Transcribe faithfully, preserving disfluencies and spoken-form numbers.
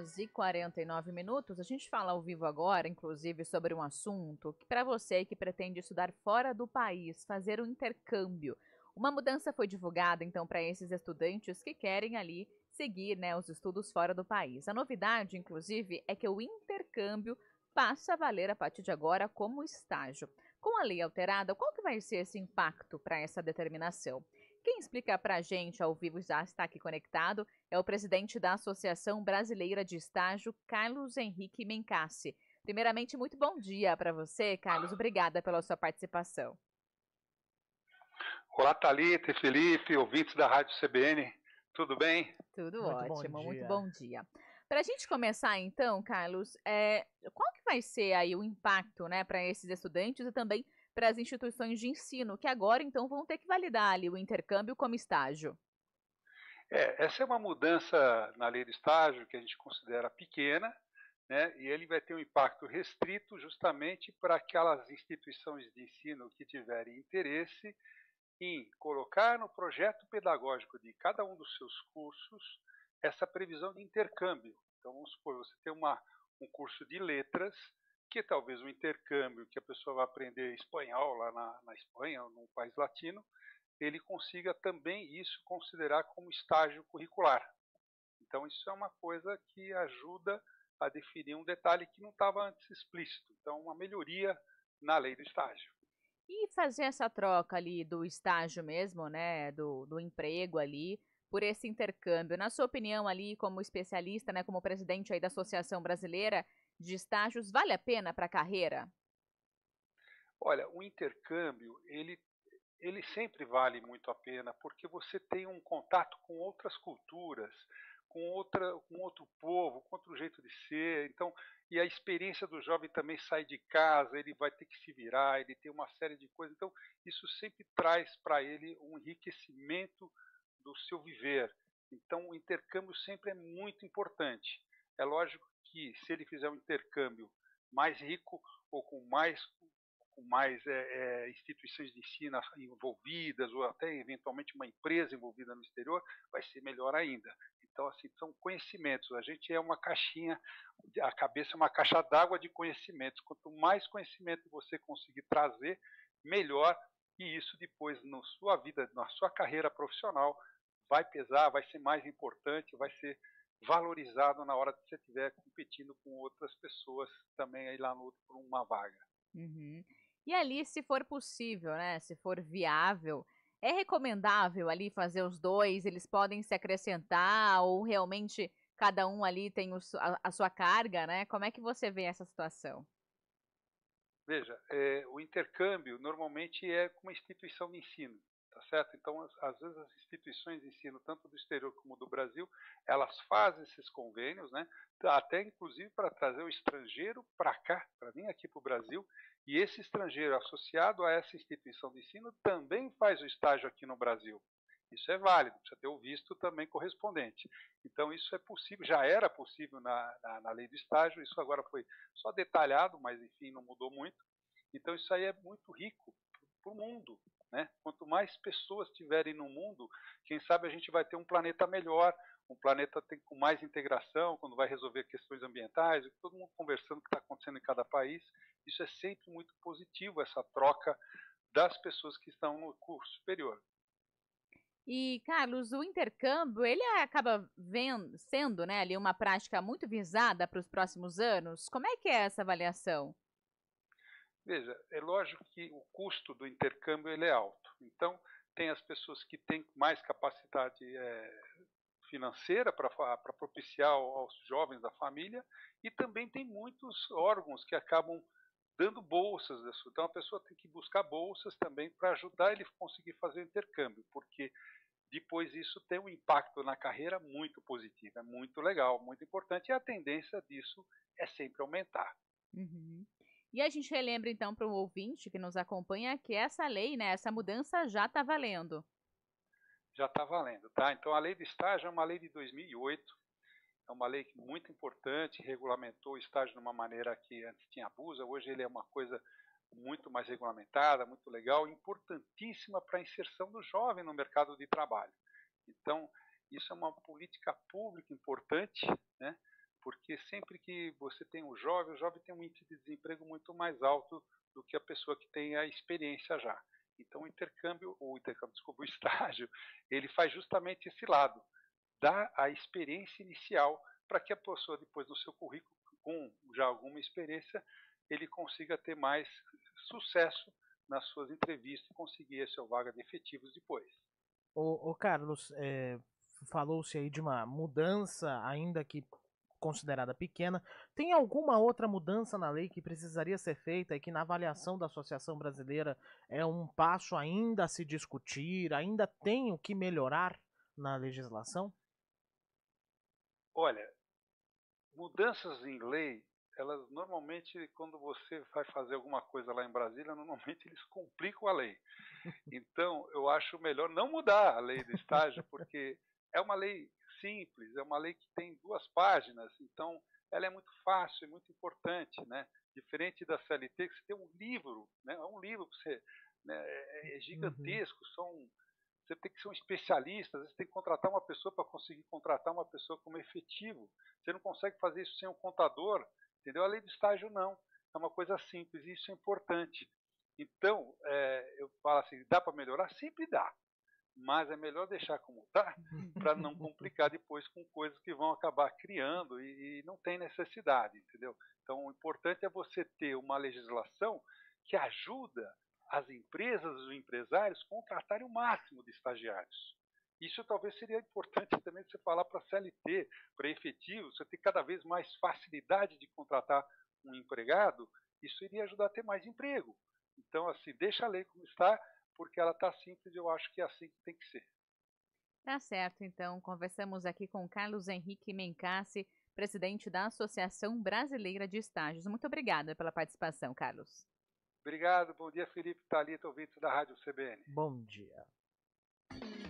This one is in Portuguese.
horas e quarenta e nove minutos. A gente fala ao vivo agora, inclusive, sobre um assunto que para você que pretende estudar fora do país, fazer um intercâmbio. Uma mudança foi divulgada, então, para esses estudantes que querem ali seguir, né, os estudos fora do país. A novidade, inclusive, é que o intercâmbio passa a valer a partir de agora como estágio. Com a lei alterada, qual que vai ser esse impacto para essa determinação? Quem explica para a gente ao vivo, já está aqui conectado, é o presidente da Associação Brasileira de Estágio, Carlos Henrique Mencassi. Primeiramente, muito bom dia para você, Carlos. Obrigada pela sua participação. Olá, Thalita e Felipe, ouvintes da Rádio C B N. Tudo bem? Tudo Muito ótimo, bom muito dia. bom dia. Para a gente começar, então, Carlos, é, qual que vai ser aí o impacto, né, para esses estudantes e também para as instituições de ensino, que agora, então, vão ter que validar ali o intercâmbio como estágio? É, essa é uma mudança na lei do estágio que a gente considera pequena, né? E ele vai ter um impacto restrito justamente para aquelas instituições de ensino que tiverem interesse em colocar no projeto pedagógico de cada um dos seus cursos essa previsão de intercâmbio. Então, vamos supor, você tem uma, um curso de letras, que talvez um intercâmbio que a pessoa vai aprender espanhol lá na, na Espanha ou num país latino, ele consiga também isso considerar como estágio curricular. Então, isso é uma coisa que ajuda a definir um detalhe que não estava antes explícito. Então, uma melhoria na lei do estágio. E fazer essa troca ali do estágio mesmo, né, do, do emprego ali, por esse intercâmbio. Na sua opinião ali, como especialista, né, como presidente aí da Associação Brasileira de Estágios, vale a pena para a carreira? Olha, o intercâmbio, ele, ele sempre vale muito a pena, porque você tem um contato com outras culturas, com, outra, com outro povo, com outro jeito de ser. Então, e a experiência do jovem também sai de casa, ele vai ter que se virar, ele tem uma série de coisas. Então, isso sempre traz para ele um enriquecimento do seu viver. Então, o intercâmbio sempre é muito importante. É lógico que se ele fizer um intercâmbio mais rico ou com mais com mais é, é, instituições de ensino envolvidas, ou até eventualmente uma empresa envolvida no exterior, vai ser melhor ainda. Então, assim, são conhecimentos. A gente é uma caixinha, a cabeça é uma caixa d'água de conhecimentos. Quanto mais conhecimento você conseguir trazer, melhor. E isso depois, na sua vida, na sua carreira profissional, vai pesar, vai ser mais importante, vai ser valorizado na hora que você estiver competindo com outras pessoas também aí lá no, por uma vaga. Uhum. E ali, se for possível, né, se for viável, é recomendável ali fazer os dois? Eles podem se acrescentar ou realmente cada um ali tem o su- a, a sua carga, né? Como é que você vê essa situação? Veja, é, o intercâmbio normalmente é com uma instituição de ensino, tá certo? Então, às, às vezes as instituições de ensino, tanto do exterior como do Brasil, elas fazem esses convênios, né? Até inclusive para trazer o estrangeiro para cá, para vir aqui para o Brasil, e esse estrangeiro associado a essa instituição de ensino também faz o estágio aqui no Brasil. Isso é válido, precisa ter o visto também correspondente. Então, isso é possível, já era possível na, na, na lei do estágio, isso agora foi só detalhado, mas enfim, não mudou muito. Então, isso aí é muito rico para o mundo. Né? Quanto mais pessoas tiverem no mundo, quem sabe a gente vai ter um planeta melhor, um planeta tem, com mais integração, quando vai resolver questões ambientais, todo mundo conversando o que está acontecendo em cada país. Isso é sempre muito positivo, essa troca das pessoas que estão no curso superior. E, Carlos, o intercâmbio, ele acaba vendo, sendo, né, ali uma prática muito visada para os próximos anos. Como é que é essa avaliação? Veja, é lógico que o custo do intercâmbio ele é alto. Então, tem as pessoas que têm mais capacidade é, financeira para propiciar aos jovens da família, e também tem muitos órgãos que acabam dando bolsas. Então, a pessoa tem que buscar bolsas também para ajudar ele a conseguir fazer o intercâmbio, porque depois isso tem um impacto na carreira muito positivo, é muito legal, muito importante, e a tendência disso é sempre aumentar. Uhum. E a gente relembra então para o ouvinte que nos acompanha que essa lei, né, essa mudança já está valendo. Já está valendo, tá? Então, a lei do estágio é uma lei de dois mil e oito, é uma lei muito importante, regulamentou o estágio de uma maneira que antes tinha abuso, hoje ele é uma coisa muito mais regulamentada, muito legal, importantíssima para a inserção do jovem no mercado de trabalho. Então, isso é uma política pública importante, né? porque sempre que você tem um jovem, o jovem tem um índice de desemprego muito mais alto do que a pessoa que tem a experiência já. Então o intercâmbio, o intercâmbio, desculpa, o estágio, ele faz justamente esse lado, dá a experiência inicial para que a pessoa depois no seu currículo, com já alguma experiência, ele consiga ter mais sucesso nas suas entrevistas e conseguir a sua vaga de efetivos depois. Ô, ô Carlos, é, falou-se aí de uma mudança, ainda que considerada pequena. Tem alguma outra mudança na lei que precisaria ser feita e que na avaliação da Associação Brasileira é um passo ainda a se discutir, ainda tem o que melhorar na legislação? Olha, mudanças em lei, elas normalmente, quando você vai fazer alguma coisa lá em Brasília, normalmente eles complicam a lei. Então, eu acho melhor não mudar a lei do estágio, porque é uma lei simples, é uma lei que tem duas páginas, então ela é muito fácil, é muito importante, né? Diferente da C L T, que você tem um livro, né? É um livro que você, né? é é Uhum. gigantesco, são, você tem que ser um especialista, às vezes tem que contratar uma pessoa para conseguir contratar uma pessoa como efetivo. Você não consegue fazer isso sem um contador, entendeu? A lei do estágio não, é uma coisa simples e isso é importante. Então, é, eu falo assim, dá para melhorar? Sempre dá, mas é melhor deixar como está, para não complicar depois com coisas que vão acabar criando e, e não tem necessidade, entendeu? Então, o importante é você ter uma legislação que ajuda as empresas e os empresários a contratarem o máximo de estagiários. Isso talvez seria importante também você falar para a C L T, para efetivo, você ter cada vez mais facilidade de contratar um empregado, isso iria ajudar a ter mais emprego. Então, assim, deixa a lei como está, porque ela está simples e eu acho que é assim que tem que ser. Tá certo, então. Conversamos aqui com Carlos Henrique Mencassi, presidente da Associação Brasileira de Estágios. Muito obrigada pela participação, Carlos. Obrigado, bom dia, Felipe, Thalita, ouvintes da Rádio C B N. Bom dia.